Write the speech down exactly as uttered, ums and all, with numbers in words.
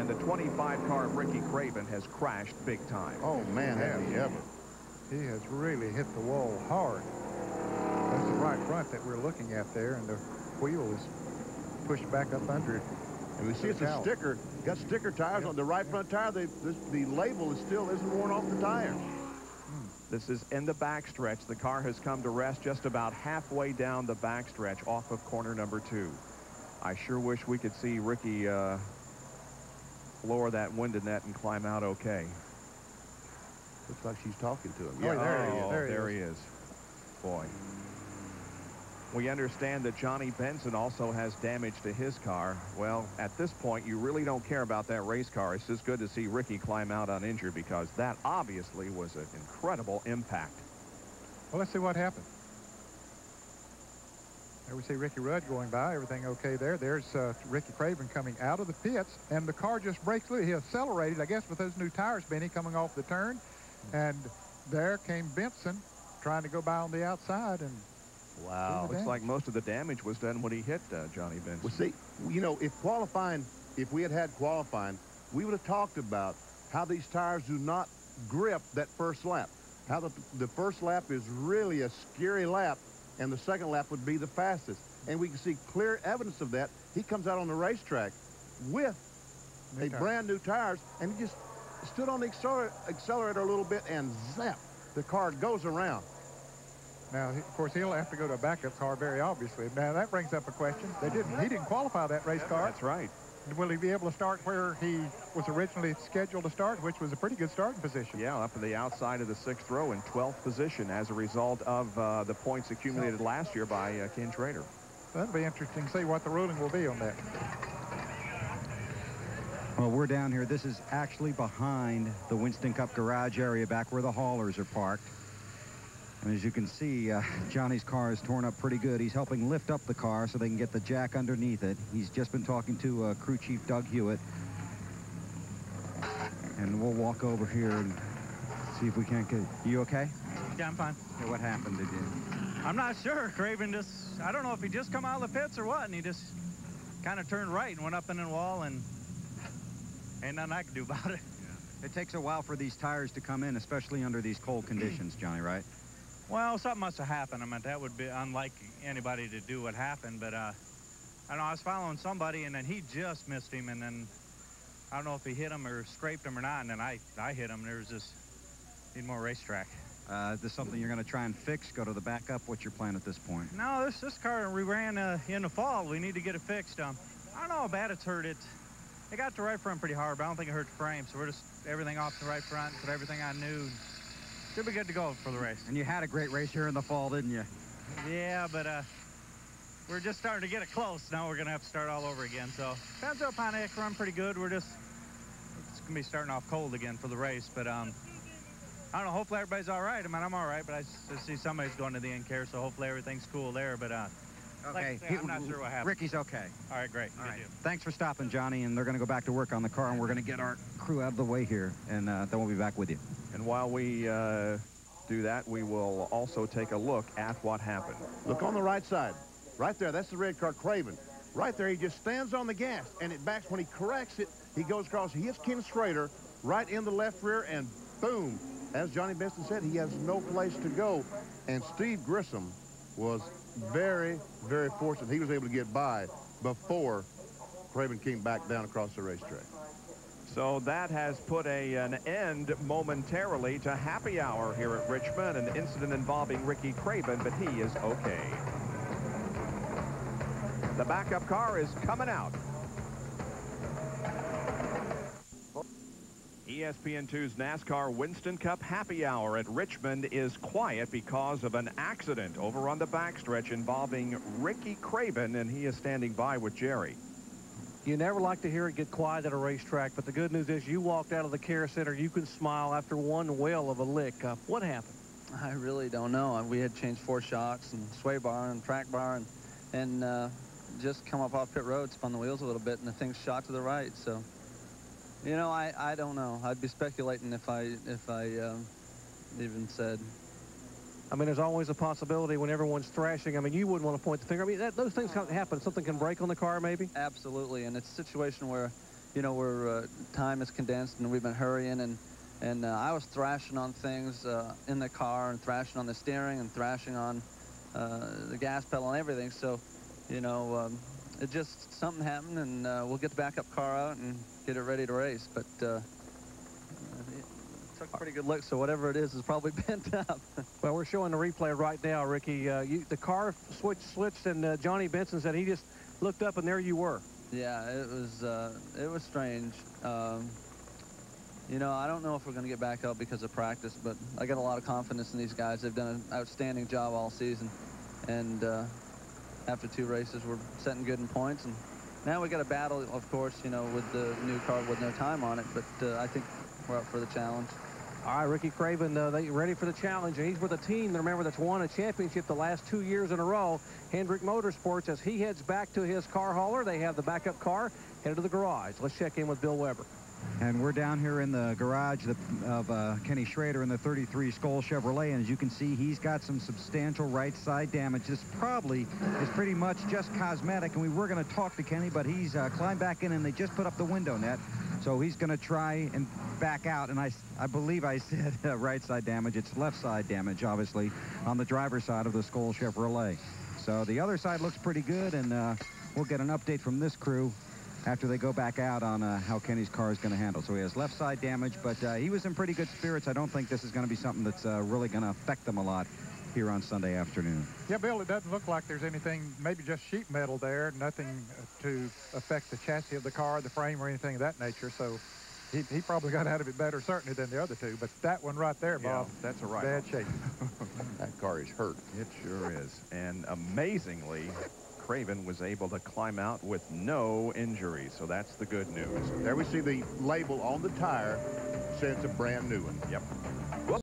the twenty-five car Ricky Craven has crashed big time. Oh, man, has he ever. He has really hit the wall hard. That's the right front that we're looking at there, and the wheel is pushed back up under it. And we see it's a sticker. Got sticker tires Yep. on the right front tire. They, this, the label is still isn't worn off the tire. This is in the backstretch. The car has come to rest just about halfway down the backstretch off of corner number two. I sure wish we could see Ricky uh, lower that window net and climb out okay. Looks like she's talking to him. Oh, Yeah, there he is. Oh, There he there is. he is. Boy. We understand that Johnny Benson also has damage to his car. Well, at this point, you really don't care about that race car. It's just good to see Ricky climb out uninjured, because that obviously was an incredible impact. Well, let's see what happened. There we see Ricky Rudd going by. Everything okay there. There's uh, Ricky Craven coming out of the pits, and the car just breaks loose. He accelerated, I guess, with those new tires, Benny, coming off the turn. And there came Benson trying to go by on the outside, and wow. Looks like most of the damage was done when he hit uh, Johnny Benson. Well, see, you know, if qualifying, if we had had qualifying, we would have talked about how these tires do not grip that first lap. How the, the first lap is really a scary lap, and the second lap would be the fastest. And we can see clear evidence of that. He comes out on the racetrack with New a tires. brand new tires, and he just stood on the acceler accelerator a little bit, and zap, the car goes around. now, he- of course, he'll have to go to a backup car, very obviously. Now, that brings up a question. They didn't, he didn't qualify that race car. That's right. Will he be able to start where he was originally scheduled to start, which was a pretty good starting position? Yeah, up in the outside of the sixth row in twelfth position as a result of uh, the points accumulated last year by uh, Ken Trader. That'll be interesting to see what the ruling will be on that. Well, we're down here. This is actually behind the Winston Cup garage area, back where the haulers are parked. And as you can see, uh, Johnny's car is torn up pretty good. He's helping lift up the car so they can get the jack underneath it. He's just been talking to uh, crew chief Doug Hewitt. And we'll walk over here and see if we can't get... You okay? Yeah, I'm fine. Yeah, what happened? Did you... I'm not sure. Craven just, I don't know if he just come out of the pits or what, and he just kind of turned right and went up in the wall, and ain't nothing I can do about it. It takes a while for these tires to come in, especially under these cold conditions, Johnny, right? Well, something must have happened. I mean, that would be unlike anybody to do what happened, but uh, I don't know, I was following somebody, and then he just missed him, and then I don't know if he hit him or scraped him or not, and then I, I hit him. There was this, need more racetrack. Uh, is this something you're going to try and fix? Go to the backup? What's your plan at this point? No, this this car we ran uh, in the fall. We need to get it fixed. Um, I don't know how bad it's hurt. It, it got the right front pretty hard, but I don't think it hurt the frame, so we're just everything off the right front, put everything on new. Should be good to go for the race. And you had a great race here in the fall, didn't you? Yeah, but uh, we're just starting to get it close. Now we're going to have to start all over again. So Pennzoil Pontiac run pretty good. We're just, it's going to be starting off cold again for the race. But um, I don't know, hopefully everybody's all right. I mean, I'm all right, but I, s- I see somebody's going to the in-care, so hopefully everything's cool there. But uh, like I say, I'm not sure what happened. Ricky's okay. All right, great. All Good right. deal. Thanks for stopping, Johnny, and they're going to go back to work on the car, and we're going to get our crew out of the way here, and uh, then we'll be back with you. And while we uh, do that, we will also take a look at what happened. Look on the right side. Right there, that's the red car, Craven. Right there, he just stands on the gas, and it backs. When he corrects it, he goes across. He hits Ken Schrader right in the left rear, and boom. As Johnny Benson said, he has no place to go. And Steve Grissom was very, very fortunate. He was able to get by before Craven came back down across the racetrack. So that has put a, an end momentarily to happy hour here at Richmond, an incident involving Ricky Craven, but he is okay. The backup car is coming out. E S P N two's NASCAR Winston Cup happy hour at Richmond is quiet because of an accident over on the backstretch involving Ricky Craven, and he is standing by with Jerry. You never like to hear it get quiet at a racetrack, but the good news is you walked out of the care center. You can smile after one whale of a lick. Uh, what happened? I really don't know. We had changed four shocks and sway bar and track bar, and and uh, just come up off pit road, spun the wheels a little bit, and the thing shot to the right. So, you know, I I don't know. I'd be speculating if I if I uh, even said. I mean, there's always a possibility when everyone's thrashing. I mean, you wouldn't want to point the finger. I mean, that, those things can happen. Something can break on the car, maybe. Absolutely, and it's a situation where, you know, we're uh, time is condensed and we've been hurrying, and and uh, I was thrashing on things uh, in the car and thrashing on the steering and thrashing on uh, the gas pedal and everything. So, you know, um, it just something happened, and uh, we'll get the backup car out and get it ready to race. But uh, it took a pretty good look, so whatever it is is probably bent up. Well, we're showing the replay right now, Ricky. Uh, you, the car switch switched, and uh, Johnny Benson said he just looked up, and there you were. Yeah, it was uh, it was strange. Um, you know, I don't know if we're going to get back up because of practice, but I got a lot of confidence in these guys. They've done an outstanding job all season, and uh, after two races, we're setting good in points. And now we got a battle, of course, you know, with the new car with no time on it. But uh, I think we're up for the challenge. All right, Ricky Craven, uh, they ready for the challenge, and he's with a team, remember, that's won a championship the last two years in a row, Hendrick Motorsports. As he heads back to his car hauler, they have the backup car headed to the garage. Let's check in with Bill Weber. And we're down here in the garage of uh, Kenny Schrader in the thirty-three Skoal Chevrolet, and as you can see, he's got some substantial right side damage. This probably is pretty much just cosmetic, and we were going to talk to Kenny, but he's uh, climbed back in, and they just put up the window net. So he's going to try and back out, and I, I believe I said uh, right side damage. It's left side damage, obviously, on the driver's side of the Skoal Chevrolet. So the other side looks pretty good, and uh, we'll get an update from this crew after they go back out on uh, how Kenny's car is going to handle. So he has left side damage, but uh, he was in pretty good spirits. I don't think this is going to be something that's uh, really going to affect them a lot here on Sunday afternoon. Yeah, Bill, it doesn't look like there's anything, maybe just sheet metal there, nothing to affect the chassis of the car, the frame, or anything of that nature. So he, he probably got out of it better, certainly, than the other two. But that one right there, Bob, yeah, that's a right. Bad shape. That car is hurt. It sure is. And amazingly, Craven was able to climb out with no injuries, so that's the good news. There we see the label on the tire says it's a brand new one. Yep.